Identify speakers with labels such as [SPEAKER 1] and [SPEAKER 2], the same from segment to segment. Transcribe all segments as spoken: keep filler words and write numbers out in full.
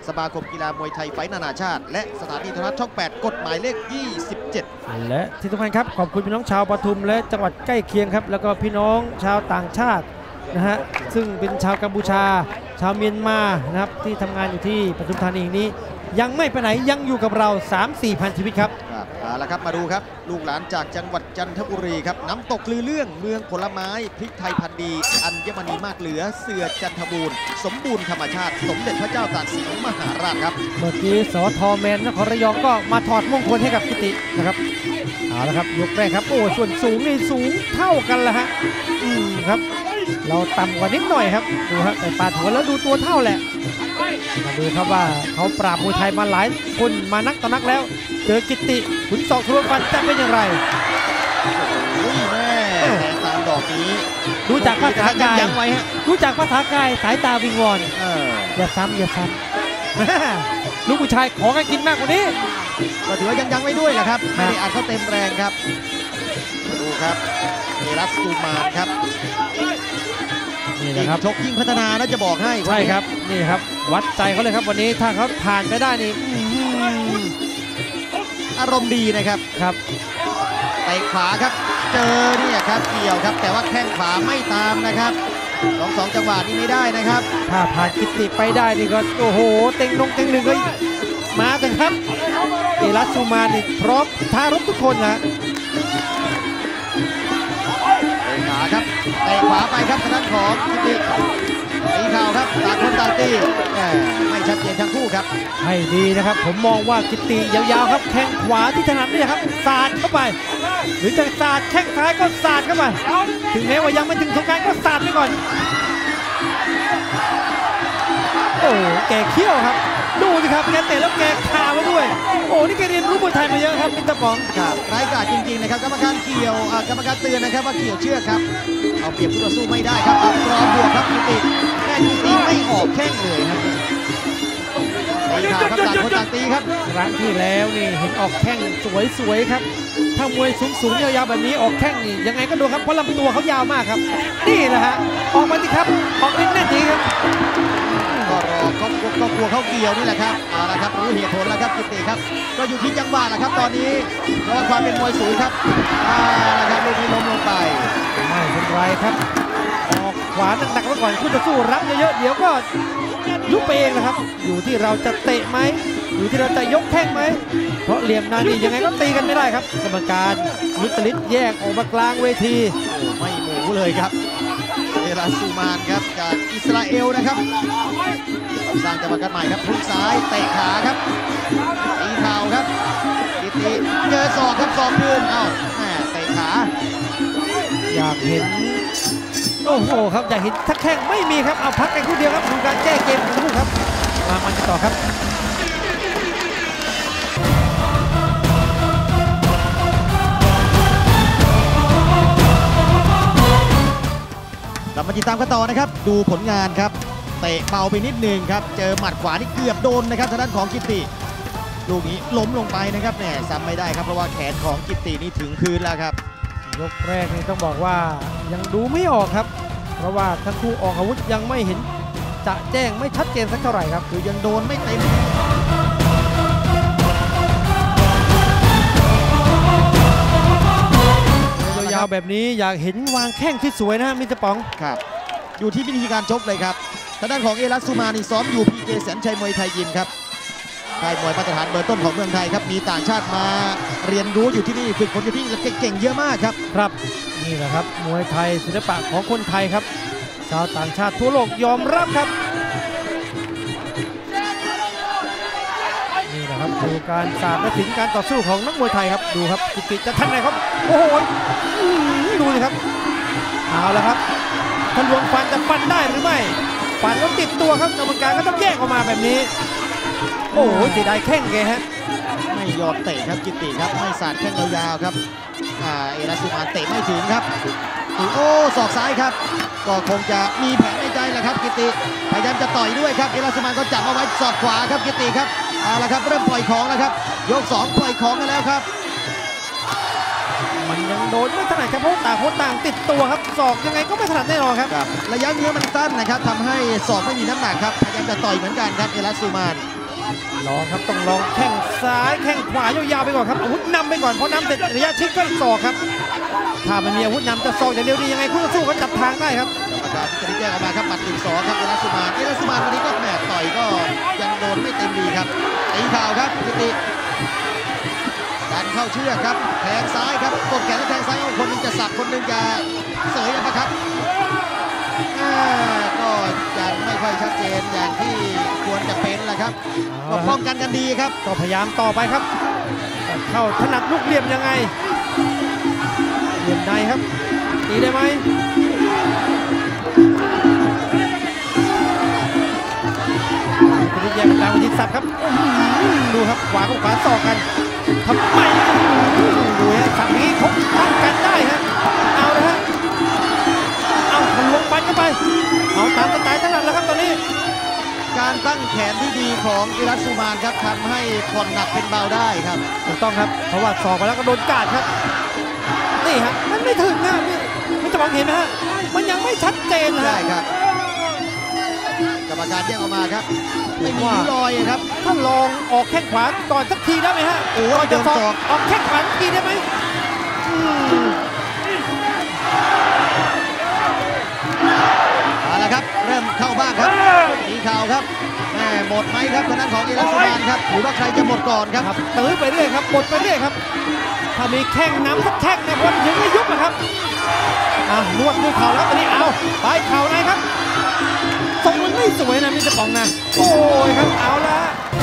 [SPEAKER 1] สมาคมกีฬามวยไทยไฟนานาชาติและสถานีโทรทัศน์ช่องแปดกฎหมายเลขยี่สิบเจ็ด
[SPEAKER 2] และที่สำคัญครับขอบคุณพี่น้องชาวปทุมและจังหวัดใกล้เคียงครับแล้วก็พี่น้องชาวต่างชาตินะฮะซึ่งเป็นชาวกัมพูชาชาวเมียนมานะครับที่ทำงานอยู่ที่ปทุมธานีนี้ยังไม่ไปไหนยังอยู่กับเรา สามสี่ พันชีวิตครับ
[SPEAKER 1] ครับเอาละครับมาดูครับลูกหลานจากจังหวัดจันทบุรีครับน้ำตกลือเรื่องเมืองผลไม้พริกไทยพันธุ์ดีอัญมณีมากเหลือเสือจันทบูรณ์สมบูรณ์ธรรมชาติสมเด็จพระเจ้าตากสินมหาราชครับ
[SPEAKER 2] เมื่อกี้สทแมนนครระยองก็มาถอดมงคลให้กับกิตินะครับเอาละครับยกแรกครับโอ้ส่วนสูงนี่สูงเท่ากันละฮะอืมครับเราต่ำกว่านิดหน่อยครับดูครับแต่ปาดหัวแล้วดูตัวเท่าแหละมาดูครับว่าเขาปราบมวยไทยมาหลายคนมานักต่อนักแล้วเจอกิติขุนศอกทะลวงฟันจะเป็นอย่างไร
[SPEAKER 1] โอ้ยแม่แทงตามดอกนี้
[SPEAKER 2] ดูจากภาษากายดูจากภาษากายสายตาวิงวอนอย่าซ้ำอย่าซ้ำลูกผู้ชายขอกันกินมากกว่านี้
[SPEAKER 1] ก็ถือว่ายังยังไม่ด้วยแหละครับไม่ได้อัดเขาเต็มแรงครับดูครับเอรัสตูมานครับ
[SPEAKER 2] นี่นะครับ
[SPEAKER 1] ชกยิ่งพัฒนานะจะบอกให้
[SPEAKER 2] ใช่ครับนี่ครับวัดใจเขาเลยครับวันนี้ถ้าเขาผ่านไปได้นี่
[SPEAKER 1] อารมณ์ดีนะครับ
[SPEAKER 2] ครับ
[SPEAKER 1] เตะขวาครับเจอเนี่ยครับเกี่ยวครับแต่ว่าแข้งขวาไม่ตามนะครับสองสองจังหวะนี้ไม่ได้นะครับ
[SPEAKER 2] ถ้าผ่านกิติไปได้นี่ก็โอ้โหเต็งลงเต็งหนึ่งก็มาแต่ครับเอรัสตูมานนี่พร้อมท้ารบทุกคนนะ
[SPEAKER 1] ขาครับเตะขวาไปครับทางด้านของกิติตีเข่าครับต่างคนต่างตีไม่ชัดเจนทั้งคู่ครับ
[SPEAKER 2] ให้ดีนะครับผมมองว่ากิติยาวๆครับแข้งขวาที่ถนัดนี่ครับสาดเข้าไปหรือจะสาดแข้งซ้ายก็สาดเข้าไปถึงแม้ว่ายังไม่ถึงสงกรานต์ก็สาดไปก่อนโอ้แกเขี้ยวครับดูสิครับแกเตะแล้วแกคามาด้วยโอ้นี่แกเรียนรู้มวยไทยมาเยอะครับมิสเตอร์ป๋อง
[SPEAKER 1] ครับไร้กาดจริงๆนะครับกรรมการเกี่ยวกรรมการเตือนนะครับว่าเกี่ยวเชือกครับเอาเปรียบคู่ต่อสู้ไม่ได้ครับเอากรอบบวกครับกิติแค่กิติไม่ออกแข้งเลยครับตีข่าวครับต่างคนต่างตีครับ
[SPEAKER 2] ครั้งที่แล้วนี่เห็นออกแข้งสวยๆครับถ้ามวยสูงๆยาวๆแบบนี้ออกแข้งนี่ยังไงก็ดูครับเพราะลำตัวเขายาวมากครับนี่แหละฮะออกมาสิครับออกนิดแน่ดีครับ
[SPEAKER 1] ก็รอเขาก็กลัวเขาเกี่ยวนี่แหละครับเอาละครับรู้เหตุผลแล้วครับกิติครับก็อยู่ที่จังหวะแหละครับตอนนี้เพราะว่าความเป็นมวยสูงครับเอาละครับลูกนี้ล้มลงไป
[SPEAKER 2] ไม่เป็นไรครับออกขวาหนักๆไว้ก่อนคู่ต่อสู้รับเยอะๆเดี๋ยวก็ยุบไปเองนะครับอยู่ที่เราจะเตะไหมอยู่ที่เราจะยกแข้งไหมเพราะเหลี่ยมนานี่ยังไงก็ตีกันไม่ได้ครับกรรมการมุตลิศแยกออกมากลางเวที
[SPEAKER 1] ไม่หมูเลยครับเอรัสตูมานครับจากอิสราเอลนะครับสร้างจังหวะกันใหม่ครับพุ่งซ้ายเตะขาครับตีเข่าครับกิติเจอศอกครับศอกคืนเอ้าแม่เตะขา
[SPEAKER 2] อยากเห็นโอ้โหครับอยากเห็นทักแข้งไม่มีครับเอาพักกันคู่เดียวครับดูการแก้เกมของคู่ครับมามันกันต่อครับ
[SPEAKER 1] กลับมาติดตามกันต่อนะครับดูผลงานครับเตะเบาไปนิดนึงครับเจอหมัดขวานี่เกือบโดนนะครับทางด้านของกิติลูกนี้ล้มลงไปนะครับแหมซ้ำไม่ได้ครับเพราะว่าแขนของกิตินี่ถึงพื้นแล้วครับ
[SPEAKER 2] ยกแรกนี่ต้องบอกว่ายังดูไม่ออกครับเพราะว่าทั้งคู่ออกอาวุธยังไม่เห็นจะแจ้งไม่ชัดเจนสักเท่าไหร่ครับ
[SPEAKER 1] คือยังโดนไม่เต็ม
[SPEAKER 2] ยาวแบบนี้อยากเห็นวางแข้งที่สวยนะมิสเตอร์ป๋อง
[SPEAKER 1] ครับอยู่ที่วิธีการชกเลยครับทางด้านของเอรัสตูมานนี่ซ้อมอยู่พีเจแสนชัยมวยไทยยิมครับค่ายมวยมาตรฐานเบอร์ต้นของเมืองไทยครับมีต่างชาติมาเรียนรู้อยู่ที่นี่ฝึกฝนอยู่ที่นี่เก่งๆเยอะมากครับ
[SPEAKER 2] ครับนี่แหละครับมวยไทยศิลปะของคนไทยครับชาวต่างชาติทั่วโลกยอมรับครับนี่แหละครับดูการศาสตร์และศิลป์การต่อสู้ของนักมวยไทยครับดูครับกิติจะทันไหนครับโอ้โหดูสิครับเอาละครับทะลวงฟันจะฟันได้หรือไม่ฟันแล้วติดตัวครับกรรมการก็ต้องแยกออกมาแบบนี้โอ้โหเสียดายแข้งแกฮะ
[SPEAKER 1] ไม่ยอมเตะครับกิติครับไม่สาดแข้งยาวๆครับเอรัสตูมานเตะไม่ถึงครับโอ้ศอกซ้ายครับก็คงจะมีแผนในใจแหละครับกิติพยายามจะต่อยด้วยครับเอรัสตูมานก็จับเอาไว้ศอกขวาครับกิติครับเอาละครับเริ่มปล่อยของแล้วครับยกสองปล่อยของกันแล้วครับ
[SPEAKER 2] มันยังโดนไม่ถนัดครับเพราะต่างคนต่างติดตัวครับศอกยังไงก็ไม่ถนัดแน่นอนครับ
[SPEAKER 1] ระยะเนื้อมันสั้นนะครับทำให้ศอกไม่มีน้ำหนักครับพยายามจะต่อยเหมือนกันครับเอรัสตูมาน
[SPEAKER 2] ลองครับต้องลองแข้งซ้ายแข้งขวายาวๆไปก่อนครับอาวุธนำไปก่อนเพราะนำเสร็จระยะชิดก็ศอกครับถ้ามันมีอาวุธนำจะศอกอย่างเดียวดียังไงคู่ต่อสู้เขาจับทางได้ครับ
[SPEAKER 1] กรรมการจะได้แยกออกมาครับหมัดหนึ่งสองครับเอรัสซูมานเอรัสซูมานวันนี้ก็แหมต่อยก็ยังโดนไม่เต็มดีครับตีเข่าครับกิติดันเข้าเชือกครับแทงซ้ายครับกดแขนแล้วแทงซ้ายคนหนึงจะสับคนหนึงจะเสยนะครับก็ยังไม่ค่อยชัดเจนอย่างที่ควรจะเป็นแหละครับก็ป้องกันกันดีครับ
[SPEAKER 2] ก็พยายามต่อไปครับเข้าถนัดลูกเหลี่ยมยังไงเหลี่ยมในครับตีได้ไหมคุณแยกกันตามวิธีสับครับดูครับขวากับขวาต่อกันทำไมดูฮะสับนี้เขาป้องกันได้ฮะเอาเลยฮะเอาทะลวงฟันเข้าไปเอาตามสไตล์ถนัดแล้วครับตอนนี้
[SPEAKER 1] การตั้งแขนที่ดีของอิรัสซูมานครับทำให้ผ่อนหนักเป็นเบาได้ครับ
[SPEAKER 2] ถูกต้องครับเพราะว่าสอกไปแล้วก็โดนกาดครับนี่ฮะมันไม่ถึงนะนี่มันจะมองเห็นนะฮะมันยังไม่ชัดเจนนะ
[SPEAKER 1] ใช่ครับกรรมการแยกออกมาครับไม่มีรอยครับ
[SPEAKER 2] ถ้าลองออกแข้งขวาก่อนสักทีได้ไหมฮะ
[SPEAKER 1] โอ้
[SPEAKER 2] ย
[SPEAKER 1] จะสอก
[SPEAKER 2] ออกแข้งขวาสักทีได้ไหม
[SPEAKER 1] เอาละครับเริ่มเข้าบ้างครับตีเข่าครับแม่หมดไหมครับทางด้านของอิรัสซูมานครับหรือว่าใครจะหมดก่อนครับ
[SPEAKER 2] ตื้อไปเรื่อยครับหมดไปเรื่อยครับถ้ามีแข้งน้ำสักแข้งนะวันยังไม่ยุบนะครับอ่ะนวดด้วยเข่าแล้วตอนนี้เอาไปเข่าในครับทรงมันไม่สวยนะมิสเตอร์ป๋องนะโอ้ยครับเอาละ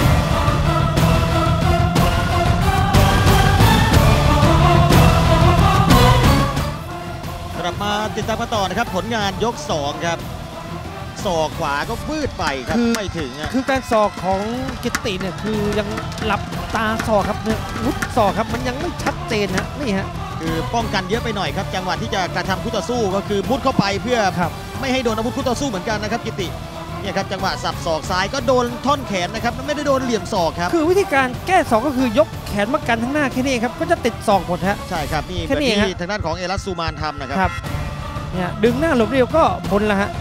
[SPEAKER 1] กลับมาติดตามกันต่อนะครับผลงานยกสองครับศอกขวาก็บืดไปครับไม่ถึง
[SPEAKER 2] คือการศอกของกิตติเนี่ยคือยังหลับตาศอกครับเนี่ยวุฒิศอกครับมันยังไม่ชัดเจนนะนี่ฮะ
[SPEAKER 1] คือป้องกันเยอะไปหน่อยครับจังหวะที่จะกระทำคู่ต่อสู้ก็คือมุดเข้าไปเพื่อไม่ให้โดนอาวุธคู่ต่อสู้เหมือนกันนะครับกิตติเนี่ยครับจังหวะสับศอกซ้ายก็โดนท่อนแขนนะครับไม่ได้โดนเหลี่ยมศอกครับ
[SPEAKER 2] คือวิธีการแก้ศอกก็คือยกแขนมากันทั้งหน้าแค่นี้ครับก็จะติดศอกหมดฮะ
[SPEAKER 1] ใช่ครับนี่แบบที่ทางด้านของเอรัสซูมานทำนะครับ
[SPEAKER 2] เนี่ยดึงหน้าหลบเรียวก็พ้นละฮะ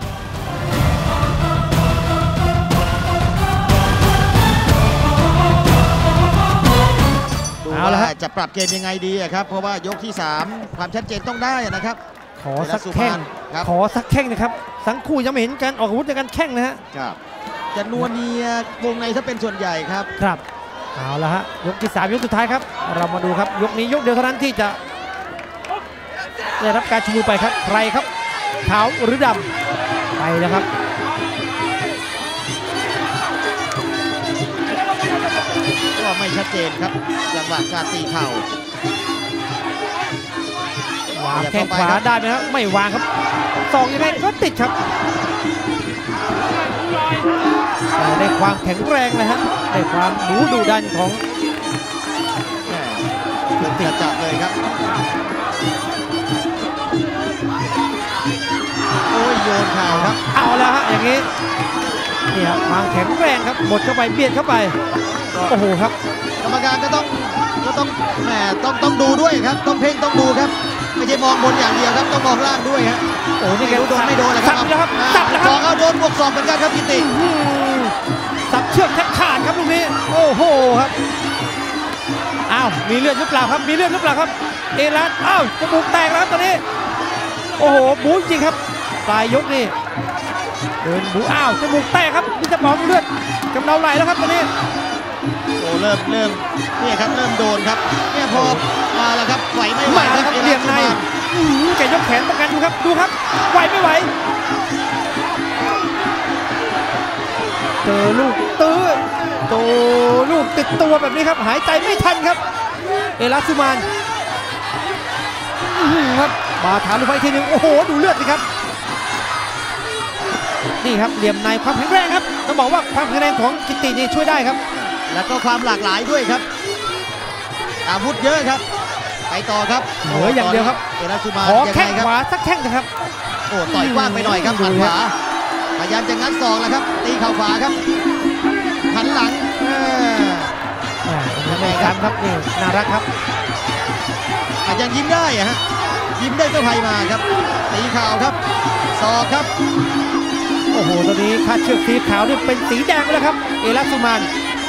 [SPEAKER 1] เอาละจะปรับเกมยังไงดีครับเพราะว่ายกที่สามความชัดเจนต้องได้นะครับ
[SPEAKER 2] ขอสักแข้งขอสักแข้งนะครับสังคู่ยังไม่เห็นการออกอาวุธในการแข้งนะฮะ
[SPEAKER 1] ครับจะนัวเนียวงในถ้าเป็นส่วนใหญ่ครับ
[SPEAKER 2] ครับเอาละฮะยกที่สามยกสุดท้ายครับเรามาดูครับยกนี้ยกเดียวเท่านั้นที่จะได้รับการชูมือไปครับใครครับขาวหรือดำไปแล้วครับ
[SPEAKER 1] ก็ไม่ชัดเจนครับจังหวะการตีเข่าว
[SPEAKER 2] างแข้งขวาได้ไหมครับไม่วางครับศอกยังไงก็ติดครับได้ความแข็งแรงเลยฮะได้ความบูดุดันของ
[SPEAKER 1] เป็นเตียจัดเลยครับโอ้ยโยนเข่าครับ
[SPEAKER 2] เอาแล้วฮะอย่างนี้นี่ครับความแข็งแรงครับหมดเข้าไปเบียดเข้าไปโอ้โหครับ
[SPEAKER 1] กรรมการก็ต้องก็ต้องแหมต้องต้องดูด้วยครับต้องเพ่งต้องดูครับไม่ใช่มองบนอย่างเดียวครับต้องมองล่างด้วยฮะ
[SPEAKER 2] โอ้นี่แก
[SPEAKER 1] โดนไม่โดนเลยครับ
[SPEAKER 2] สับแล้วครับ
[SPEAKER 1] สองเอาโดนบวกสองเหมือนกันครับกิติ
[SPEAKER 2] สับเชือกแทบขาดครับลูกนี้โอ้โหครับอ้าวมีเลือดหรือเปล่าครับมีเลือดหรือเปล่าครับเอรัสอ้าวจมูกแตกแล้วครับตอนนี้โอ้โหบู๊จริงครับปลายยกนี่เดินบู๊อ้าวจมูกแตกครับนี่จะมองเลือดกำเดาไหลแล้วครับตอนนี้
[SPEAKER 1] โอ้เริ่มเริ่มนี่ครับเริ่มโดนครับเนี่ยพอมาแล้วครับไหวไม่ไหว
[SPEAKER 2] ครับเหลี่ยมในแกยกแขนป้องกันดูครับดูครับไหวไม่ไหวเจอลูกตื้อโตลูกติดตัวแบบนี้ครับหายใจไม่ทันครับเอรัสซูมานครับมาฐานลูกไฟทีนึงโอ้โหดูเลือดสิครับนี่ครับเหลี่ยมในความแข็งแรงครับต้องบอกว่าความแข็งแรงของกิตตินี่ช่วยได้ครับ
[SPEAKER 1] แล้วก็ความหลากหลายด้วยครับอาวุธเยอะครับไปต่อครับ
[SPEAKER 2] เหลืออย่างเดียวครับ
[SPEAKER 1] เอรัสซูมาน
[SPEAKER 2] ขอแข้งขวาสักแข้งนะครับ
[SPEAKER 1] โอ้ต่อยกว้างไปหน่อยครับหันขวาพยายามจะงัดศอกแล้วครับตีเข่าขวาครับหันหลัง
[SPEAKER 2] ยังไงครับครับนี่น่ารักครับ
[SPEAKER 1] ยังยิ้มได้อะฮะยิ้มได้เจ้าไพมาครับตีเข่าครับศอกครับโ
[SPEAKER 2] โอ้โหตอนนี้คาดเชือกสีขาวนี่เป็นสีแดงไปแล้วครับเอลัสซูมาน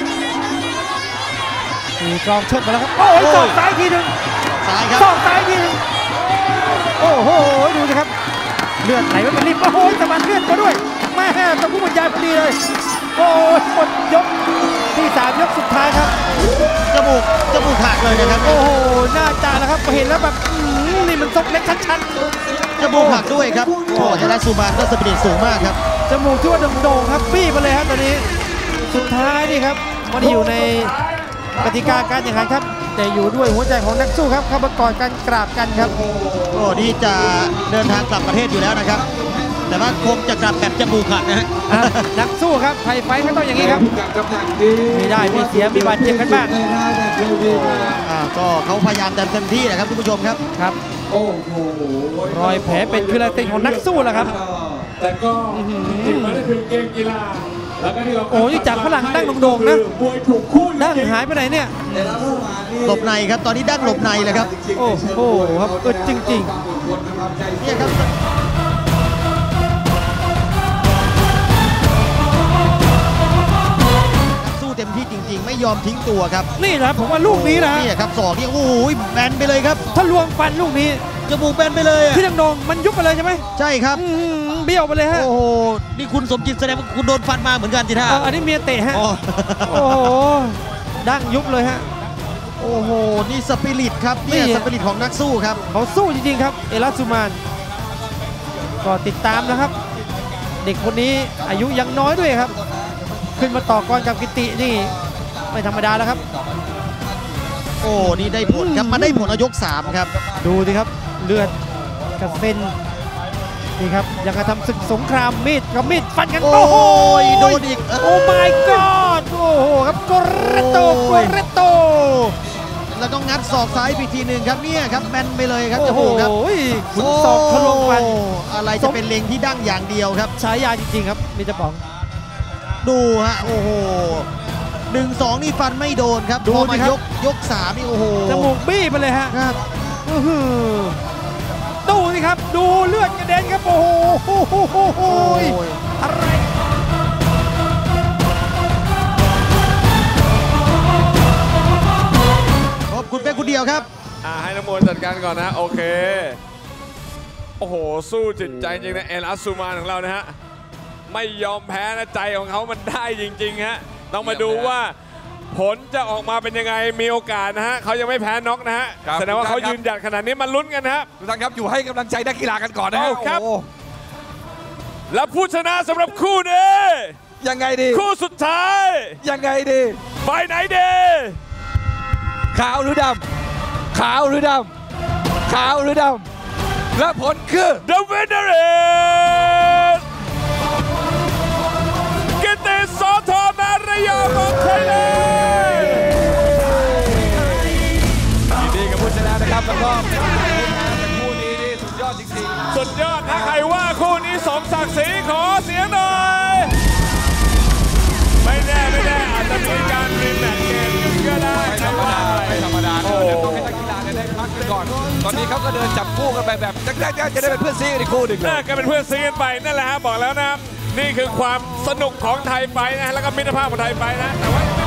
[SPEAKER 2] มีกรองเชิดมาแล้วครับโอ้ยศอกซ้ายทีหนึ่ง
[SPEAKER 1] ซ้ายครับ
[SPEAKER 2] ศอกซ้ายทีหนึ่งโอ้โหดูสิครับเลือดไหลไม่เป็นริมโอ้โหสะบัดเลือดมาด้วยแม่ตะกุบรรยายพอดีเลยโอ้ยหมดยกที่สามยกสุดท้ายครับ
[SPEAKER 1] จมูกจมูกหักเลยนะครับ
[SPEAKER 2] โอ้โหหน้าจาแล้วครับเห็นแล้วแบบนี่มันซกเล็กชัด
[SPEAKER 1] จมูกหักด้วยครับโอ้เอลัสซูมานก็สปิริตสูงมากครับ
[SPEAKER 2] ๆจมูกที่ว่าโด่งๆครับบี้ไปเลยครับตอนนี้สุดท้ายนี่ครับมันอยู่ในกติกาการแข่งขันครับแต่อยู่ด้วยหัวใจของนักสู้ครับเข้ามากอดกันกราบกันครับ
[SPEAKER 1] โอ้นี่จะเดินทางกลับประเทศอยู่แล้วนะครับ แต่ว่าคงจะกลับแบบจมูกหักนะฮะ
[SPEAKER 2] อ่ะนักสู้ครับไทยไฟท์ก็ต้องอย่างนี้ครับมีได้มีเสียมีบาดเจ็บกันบ้าง
[SPEAKER 1] อ่าก็เขาพยายามเต็มที่นะครับคุณผู้ชมครับ
[SPEAKER 2] ครับ
[SPEAKER 3] โอ้โห
[SPEAKER 2] รอยแผลเป็นคือลายเต็งของนักสู้แหละครับ
[SPEAKER 3] แต่ก็ที่มันก็คือเกมกีฬาแล้วก็ที่เรา
[SPEAKER 2] โอ้ยจากฝรั่งดั้งโด่งๆนะ
[SPEAKER 3] มวยถูกคู่
[SPEAKER 2] ดั้งหายไปไหนเนี่ย
[SPEAKER 1] หลบในครับตอนนี้ดั้งหลบในเลยครับ
[SPEAKER 2] โอ้โหครับอึดจริง
[SPEAKER 1] เนี่ยครับสู้เต็มที่จริงๆ ไม่ยอมทิ้งตัวครับ
[SPEAKER 2] ๆ นี่แหละผมว่าลูกนี้นะ
[SPEAKER 1] นี่ครับศอกนี่โอ้โหแบนไปเลยครับ
[SPEAKER 2] ถ้าลวงฟันลูกนี้
[SPEAKER 1] จมูกแบนไปเลยอะ
[SPEAKER 2] พี่ดังโดงมันยุบไปเลยใช่ไหม
[SPEAKER 1] ใช่ครับ
[SPEAKER 2] อื้อหือเบี้ยวไปเลยฮะ
[SPEAKER 1] โอ้โหนี่คุณสมจิตแสดงว่าคุณโดนฟันมาเหมือนกันสิท่า
[SPEAKER 2] เอาอันนี้เมียเตะฮะ
[SPEAKER 1] อ๋อ
[SPEAKER 2] โอ้โหดั้งยุบเลยฮะ
[SPEAKER 1] โอ้โหนี่สปิริตครับเนี่ย
[SPEAKER 2] นี่
[SPEAKER 1] สปิริตของนักสู้ครับ
[SPEAKER 2] เขาสู้จริงๆครับเอลัสซูมานก็ติดตามนะครับ เด็กคนนี้อายุยังน้อยด้วยครับ ขึ้นมาต่อกรกับกิตินี่ไม่ธรรมดาแล้วครับ
[SPEAKER 1] โอ้นี่ได้ผลครับมาได้ผลเอายกสามครับ
[SPEAKER 2] ดูสิครับเลือดกระเซ็นนี่ครับยังกระทำศึกสงครามมีดกับมีดฟันกัน
[SPEAKER 1] โอ้โหโดนอีก
[SPEAKER 2] โอ้ my god โอ้โหครับโกเรโตโกเรโต
[SPEAKER 1] แล้วก็งัดศอกซ้ายไปทีหนึ่งครับเนี่ยครับแบนไปเลยครับ
[SPEAKER 2] โอ้
[SPEAKER 1] จ
[SPEAKER 2] โห
[SPEAKER 1] มูกครับ
[SPEAKER 2] ขุนศอกทะลวงฟัน
[SPEAKER 1] โอ้อะไรจะเป็นเล็งที่ดั้งอย่างเดียวครับ
[SPEAKER 2] ฉายาจริงๆครับมิสเตอร์ป๋อง
[SPEAKER 1] ดูฮะโอ้โหหนึ่งสองนี่ฟันไม่โดนครับ
[SPEAKER 2] ดู
[SPEAKER 1] พอ
[SPEAKER 2] สิ
[SPEAKER 1] มา
[SPEAKER 2] ครับ
[SPEAKER 1] ยกยกสามนี่โอ้โห
[SPEAKER 2] จมูกบี้ไปเลยฮะ
[SPEAKER 1] ครับ
[SPEAKER 2] อื้อหือดูสิครับดูเลือดกระเด็นครับโอ้โห
[SPEAKER 1] โอ้ย
[SPEAKER 2] อะไร
[SPEAKER 1] ขอบคุณเป็นคนเดียวครับ
[SPEAKER 4] อ่าให้น้ำมนต์จัดการก่อนนะโอเคโอ้โหสู้จิตใจจริงนะเอลัสซูมานของเรานะฮะไม่ยอมแพ้นะใจของเขามันได้จริงๆฮะต้องมาดูว่าผลจะออกมาเป็นยังไงมีโอกาสนะฮะเขายังไม่แพ้น็อกนะฮะ
[SPEAKER 5] ครับ
[SPEAKER 4] แสดงว่าเขา
[SPEAKER 5] ครับ
[SPEAKER 4] ยืนหยัดขนาดนี้มันลุ้นกันนะครับ
[SPEAKER 5] ทุกท่านครับอยู่ให้กำลังใจนักกีฬากันก่อนนะฮะ
[SPEAKER 4] เอาครับ
[SPEAKER 5] โอ้
[SPEAKER 4] และผู้ชนะสำหรับคู่นี้
[SPEAKER 5] ยังไงดี
[SPEAKER 4] คู่สุดท้าย
[SPEAKER 5] ยังไงดี
[SPEAKER 4] ไฟไหนเด
[SPEAKER 5] ขาวหรือดำขาวหรือดำขาวหรือดำและผลคือ
[SPEAKER 4] The winner is กิตติสอทอนาระยองของไทยแลนด์
[SPEAKER 5] ยินดีกับผู้ชนะนะครับแล้วก็คู่นี้นี่สุดยอดจริงๆ
[SPEAKER 4] สุดยอดนะใครว่าคู่นี้สมศักดิ์ศรีขอเสียงหน่อย ไม่แน่ไม่แน่อาจจะมีการรีแมตช์เกมก็ได้
[SPEAKER 5] ไม่ธรรมดาไม่ธรรมดา
[SPEAKER 4] โอ้
[SPEAKER 5] เดี๋ยวต้องให้นักกีฬาได้พักกันก่อน ตอนนี้เขาก็เดินจับคู่กันไปแบบจะได้จะได้เป็นเพื่อนซีกันอีกคู่หนึ่งเลย
[SPEAKER 4] น่าจะเป็นเพื่อนซีกันไปนั่นแหละฮะบอกแล้วนะครับนี่คือความสนุกของไทยไฟท์นะแล้วก็มิตรภาพของไทยไฟท์นะแต่ว่า